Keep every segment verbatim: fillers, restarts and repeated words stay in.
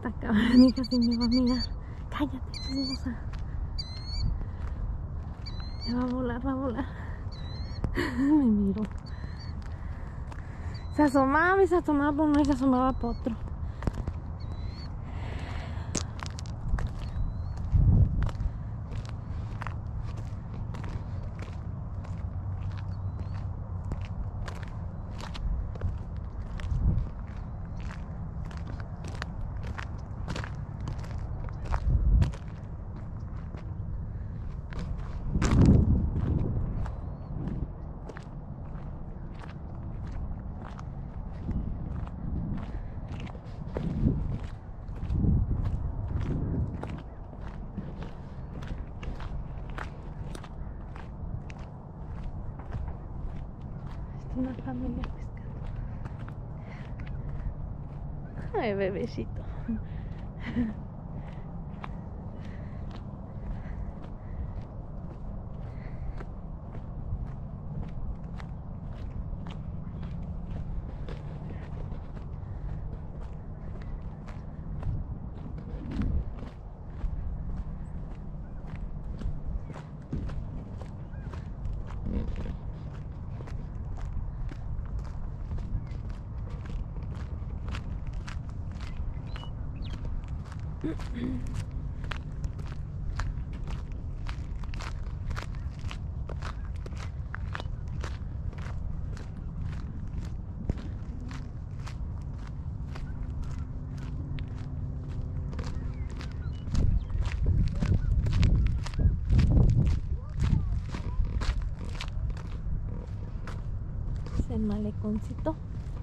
Esta cavernica sin mi amiga. Cállate, chismosa. Ya va a volar, va a volar. Me miró. Se asomaba y se asomaba por uno y se asomaba por otro. Una familia pescando. Ay, bebecito. Es el maleconcito.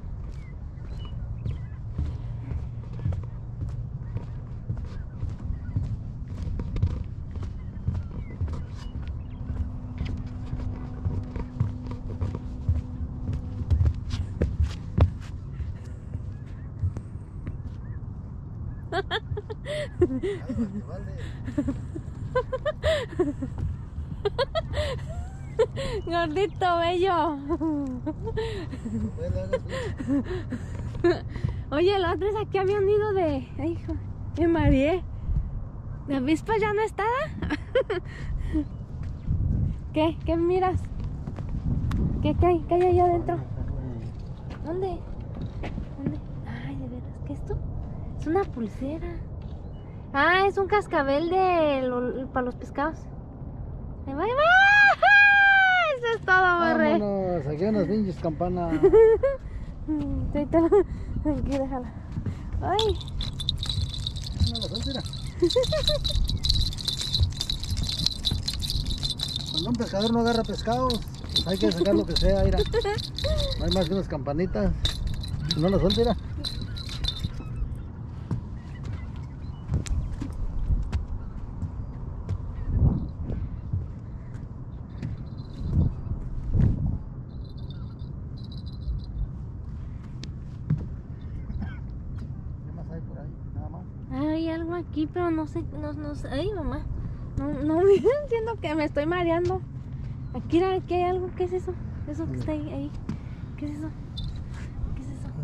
Gordito, bello. Oye, la otra vez aquí había un nido de... Ay, hijo, me mareé. ¿La avispa ya no está? ¿Qué? ¿Qué miras? ¿Qué, qué hay? ¿Qué hay allá adentro? ¿Dónde? ¿Dónde? Ay, de veras, ¿qué es esto? Es una pulsera. Ah, es un cascabel de lo, para los pescados. Ahí va, ahí va. Eso es todo, borre. Vámonos, aquí unas pinches campanas. Aquí, déjala. Ay. No la suelta, mira. Cuando un pescador no agarra pescados, pues hay que sacar lo que sea, mira. No hay más que unas campanitas. No la suelta, mira. Hay algo aquí, pero no sé, no, no sé. Ay, mamá. No, no, siento que me estoy mareando. Aquí, aquí hay algo. ¿Qué es eso? Eso que está ahí, ahí. ¿Qué es eso? ¿Qué es eso?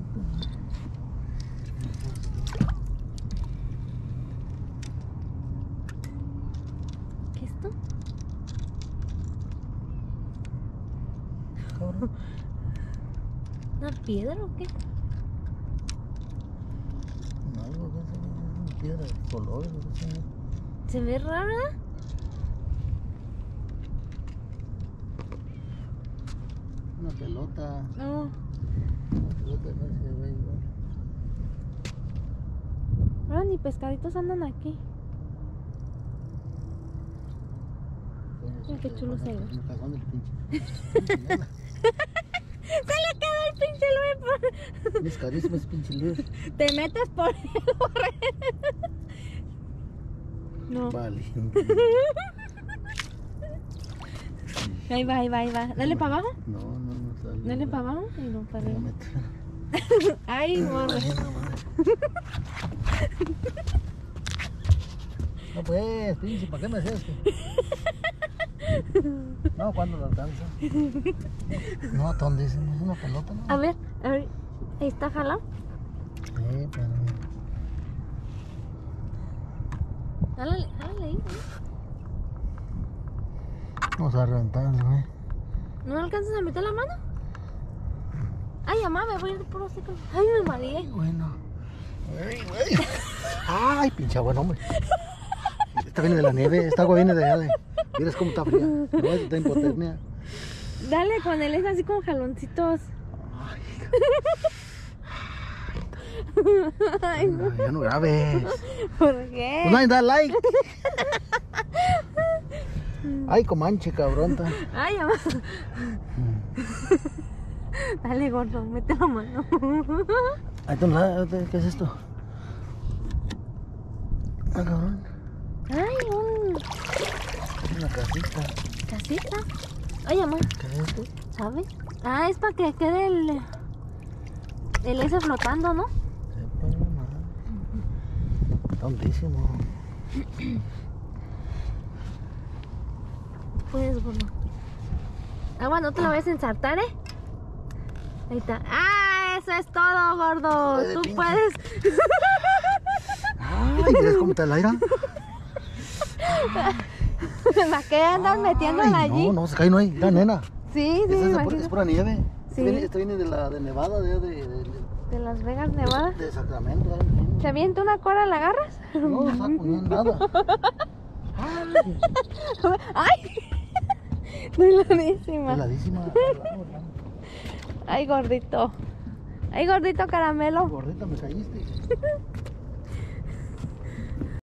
¿Qué es esto? ¿Una piedra o qué? Algo que es una piedra de colores, no sé. Se ve rara. Una pelota. No. Una pelota no se ve igual. Ahora ni pescaditos andan aquí. Mira qué chulo se ve. Un cajón del pinche. Se le quedó el pinche Luis. Mis carísimos pinche Luis. Te metes por el borre. No. Vale. Ahí va, ahí va, ahí va. Dale para abajo. No, no, no sale. Dale para abajo y no para arriba. Meto. Ay, borre. No pues, pinche, ¿para qué me hacías? No, ¿cuándo lo alcanza? No, ¿dónde dice? ¿No es una pelota? No? A ver, a ver. Ahí está jalado. Sí, pero... Jálale, jálale ahí. Vamos a reventarlo, güey. ¿No alcanzas a meter la mano? Ay, mamá, me voy a ir por los ciclos. Ay, me mareé. Bueno. Ay, güey. Ay, pinche buen hombre. Esta viene de la nieve, esta agua viene de allá. Mira cómo está fría. No, está hipotermia. Dale con él, es así como jaloncitos. Ay, no. Ya no grabes. ¿Por qué? Pues nadie da like. Ay, comanche, cabrón. Ay, mamá. Dale, gordo, mete la mano. Ahí está, lado, ¿qué es esto? Ah, cabrón. Ay, un... Una casita. ¿Casita? Ay, mamá. ¿Qué es esto? ¿Sabes? Ah, es para que quede el... El ese flotando, ¿no? Sepa, mamá. Está hondísimo. Puedes, gordo. Agua, no te lo vayas a ensartar, ¿eh? Ahí está. ¡Ah! Eso es todo, gordo. Ay, Tú pinche. puedes. Ay, ¿ves cómo está el aire? ¿Para qué andas metiéndola Ay, allí? No, no, se cae, no hay. La nena. Sí, sí, Esta me es, de pura, imagino. es pura nieve. Sí. Esta viene, esta viene de la de Nevada, de, de, de, De Las Vegas, Nevada. de Sacramento. ¿Eh? ¿Se avienta una cora, la agarras? No saco ni nada. Ay, ¡Ay! Deladísima. heladísima. Ay, gordito. Ay, gordito caramelo. Gordita, me caíste.